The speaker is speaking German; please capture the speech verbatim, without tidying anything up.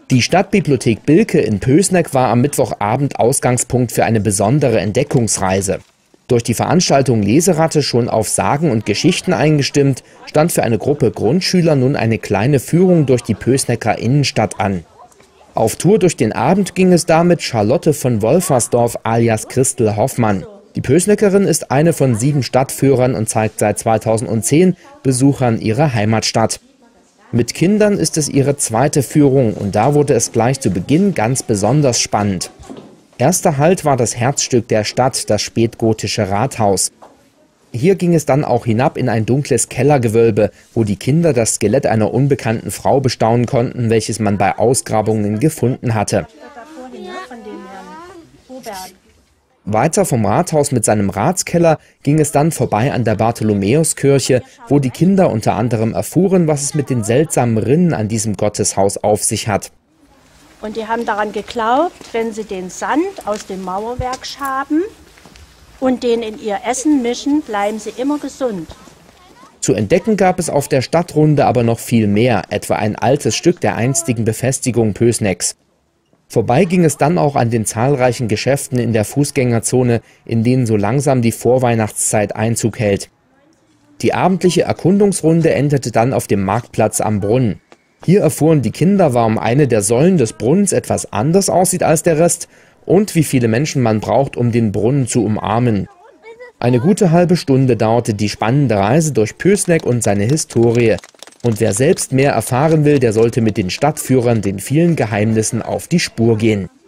Die Stadtbibliothek Bilke in Pößneck war am Mittwochabend Ausgangspunkt für eine besondere Entdeckungsreise. Durch die Veranstaltung Leseratte schon auf Sagen und Geschichten eingestimmt, stand für eine Gruppe Grundschüler nun eine kleine Führung durch die Pößnecker Innenstadt an. Auf Tour durch den Abend ging es da mit Charlotte von Wolfersdorf alias Christel Hoffmann. Die Pößneckerin ist eine von sieben Stadtführern und zeigt seit zweitausendzehn Besuchern ihre Heimatstadt. Mit Kindern ist es ihre zweite Führung und da wurde es gleich zu Beginn ganz besonders spannend. Erster Halt war das Herzstück der Stadt, das spätgotische Rathaus. Hier ging es dann auch hinab in ein dunkles Kellergewölbe, wo die Kinder das Skelett einer unbekannten Frau bestaunen konnten, welches man bei Ausgrabungen gefunden hatte. Weiter vom Rathaus mit seinem Ratskeller ging es dann vorbei an der Bartholomäuskirche, wo die Kinder unter anderem erfuhren, was es mit den seltsamen Rinnen an diesem Gotteshaus auf sich hat. Und die haben daran geglaubt, wenn sie den Sand aus dem Mauerwerk schaben und den in ihr Essen mischen, bleiben sie immer gesund. Zu entdecken gab es auf der Stadtrunde aber noch viel mehr, etwa ein altes Stück der einstigen Befestigung Pößnecks. Vorbei ging es dann auch an den zahlreichen Geschäften in der Fußgängerzone, in denen so langsam die Vorweihnachtszeit Einzug hält. Die abendliche Erkundungsrunde endete dann auf dem Marktplatz am Brunnen. Hier erfuhren die Kinder, warum eine der Säulen des Brunnens etwas anders aussieht als der Rest und wie viele Menschen man braucht, um den Brunnen zu umarmen. Eine gute halbe Stunde dauerte die spannende Reise durch Pößneck und seine Historie. Und wer selbst mehr erfahren will, der sollte mit den Stadtführern den vielen Geheimnissen auf die Spur gehen.